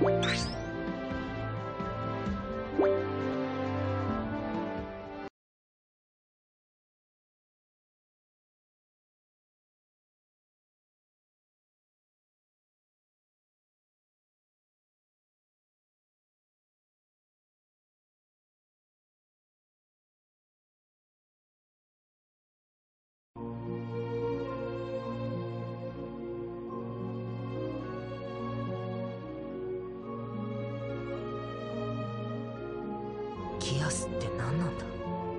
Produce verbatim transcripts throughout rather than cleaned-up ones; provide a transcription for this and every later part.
ギアスって何なんだ。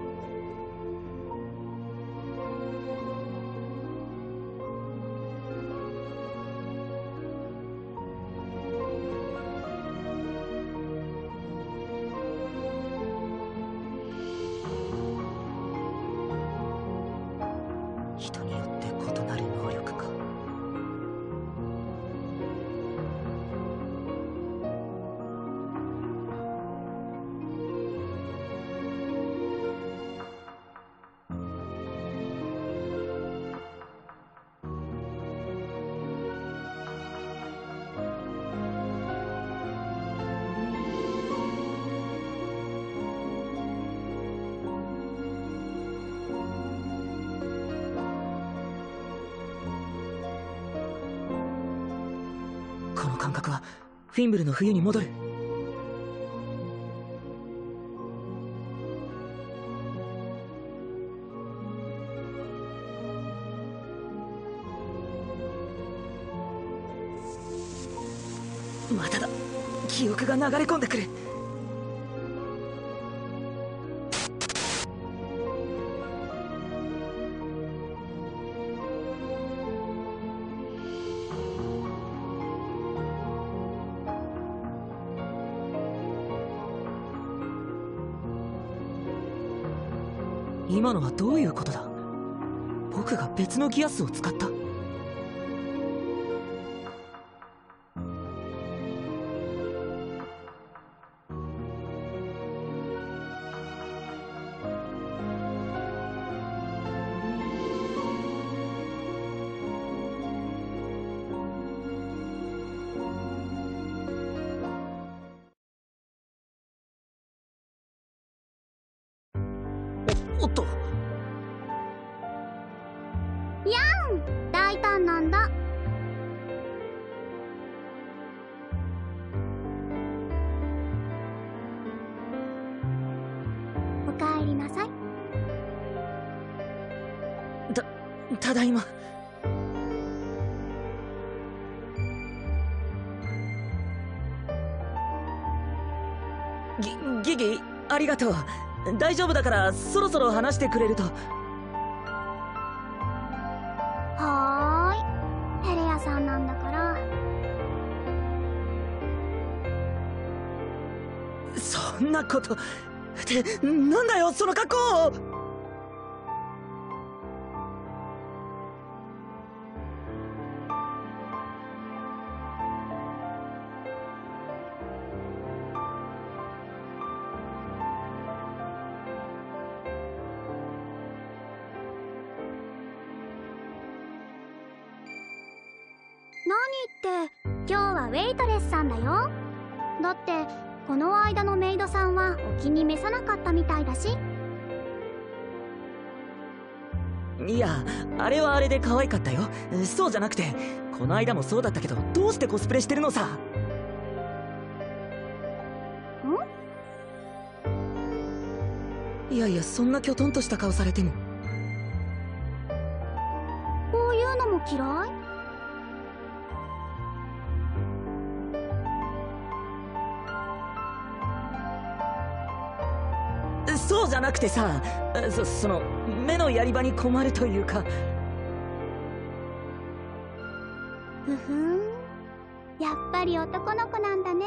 人によって異なる能力か。この感覚はフィンブルの冬に戻る。まただ、記憶が流れ込んでくる。今のはどういうことだ。僕が別のギアスを使った。おっと。 やん、大胆なんだ。おかえりなさい。 た、ただいま。ギ、ギギ、ありがとう。大丈夫だからそろそろ話してくれると。 はーい、テレ屋さんなんだから。 そんなことってなんだよその格好。 何って今日はウェイトレスさんだよ。だってこの間のメイドさんはお気に召さなかったみたいだし。 いや、あれはあれで可愛かったよ。そうじゃなくて、この間もそうだったけど、どうしてコスプレしてるのさ。ん？いやいや、そんなきょとんとした顔されても。 こういうのも嫌い？ そうじゃなくてさ、そ、その目のやり場に困るというか。 ふふん、やっぱり男の子なんだね。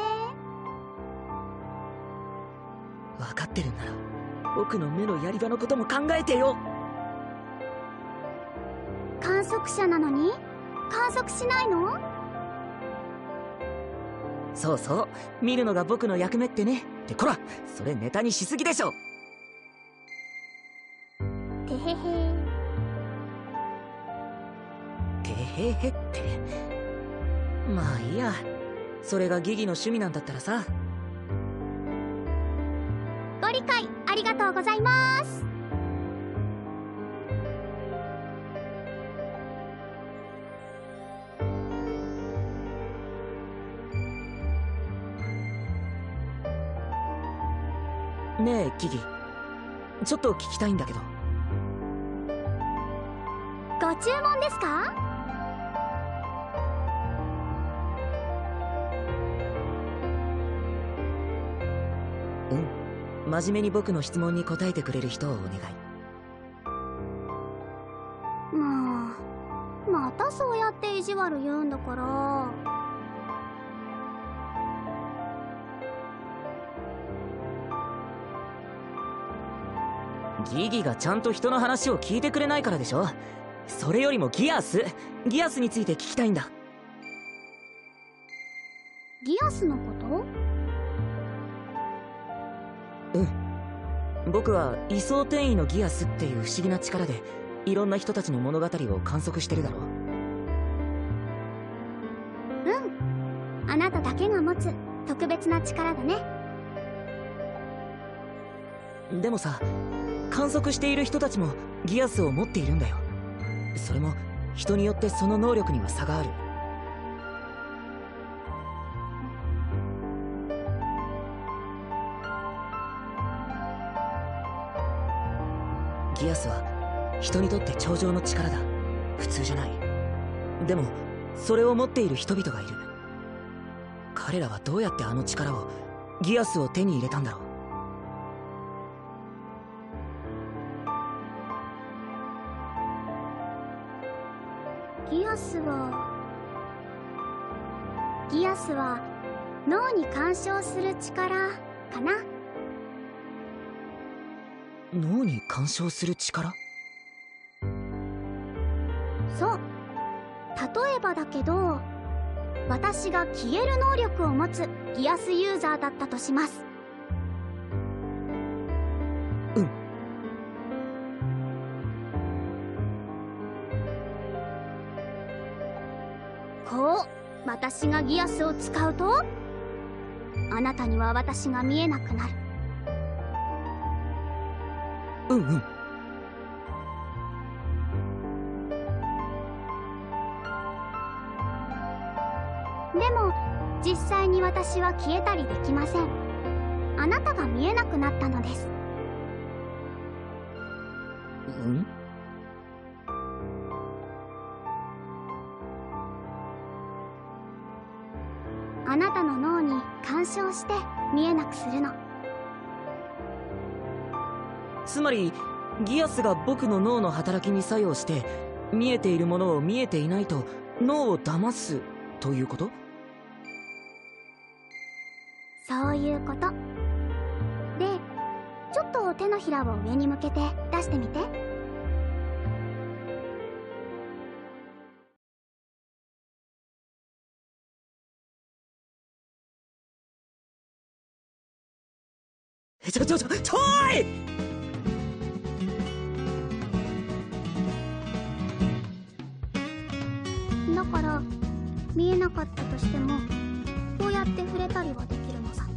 分かってるんなら僕の目のやり場のことも考えてよ。 観測者なのに観測しないの？ そうそう、見るのが僕の役目ってね。ってこら、それネタにしすぎでしょ。 てへへ。 てへへって。まあいいや、 それがギギの趣味なんだったらさ。 ご理解ありがとうございます。 ねえギギ、ちょっと聞きたいんだけど。 ご注文ですか？ うん、真面目に僕の質問に答えてくれる人をお願い。 もうまたそうやって意地悪言うんだから。 ギギがちゃんと人の話を聞いてくれないからでしょ。それよりもギアスギアスについて聞きたいんだ。 ギアスのこと？ うん、僕は位相転移のギアスっていう不思議な力でいろんな人たちの物語を観測してるだろう。 うん、あなただけが持つ特別な力だね。 でもさ、観測している人たちもギアスを持っているんだよ。それも人によってその能力には差がある。ギアスは人にとって頂上の力だ。普通じゃない。でもそれを持っている人々がいる。彼らはどうやってあの力を、ギアスを手に入れたんだろう。 ギアスはギアスは脳に干渉する力かな。 脳に干渉する力？ そう。例えばだけど、私が消える能力を持つギアスユーザーだったとします。 うん。 こう私がギアスを使うと、あなたには私が見えなくなる。 うんうん。 でも実際に私は消えたりできません。あなたが見えなくなったのです。 うん？ あなたの脳に干渉して見えなくするの。 つまりギアスが僕の脳の働きに作用して、見えているものを見えていないと脳を騙すということ？ そういうこと。で、ちょっと手のひらを上に向けて出してみて。 ちょちょちょちょーい！ だから見えなかったとしても、こうやって触れたりはできるのさ。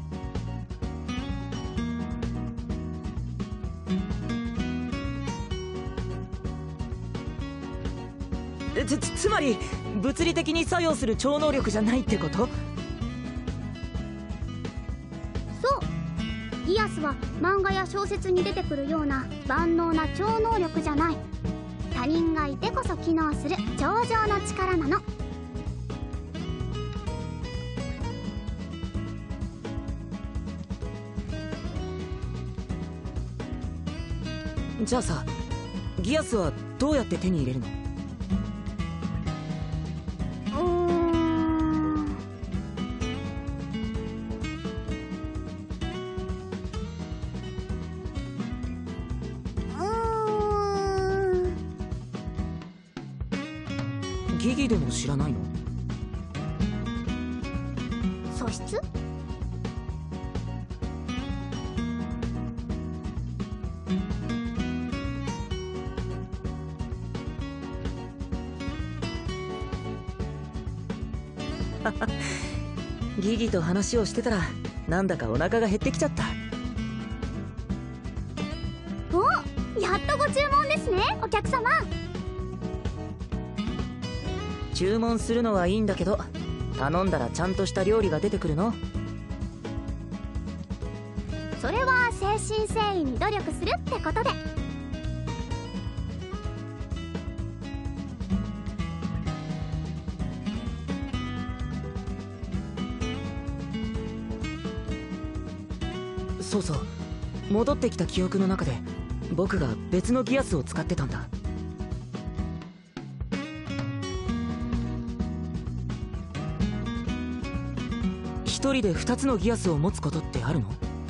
つ, つ, つまり物理的に作用する超能力じゃないってこと？ そう。ギアスは漫画や小説に出てくるような万能な超能力じゃない。他人がいてこそ機能する頂上の力なの。 じゃあさ、ギアスはどうやって手に入れるの？ うーん。うーん。 ギギでも知らないの？ 素質？ ギギと話をしてたらなんだかお腹が減ってきちゃった。 お、やっとご注文ですね、お客様。 注文するのはいいんだけど、頼んだらちゃんとした料理が出てくるの？ それは誠心誠意に努力するってことで。 そうそう、戻ってきた記憶の中で僕が別のギアスを使ってたんだ。一人で二つのギアスを持つことってあるの？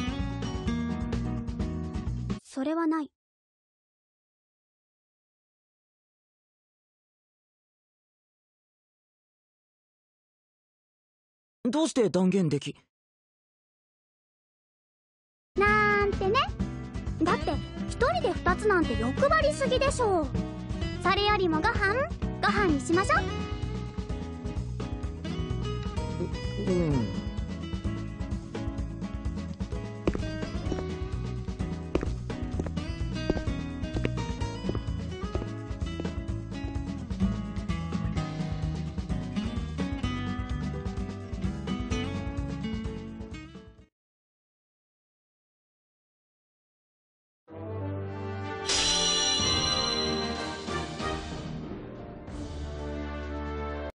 それはない。 どうして断言でき？ なんてね。だって一人で二つなんて欲張りすぎでしょう。それよりもご飯ご飯にしましょう。 ううん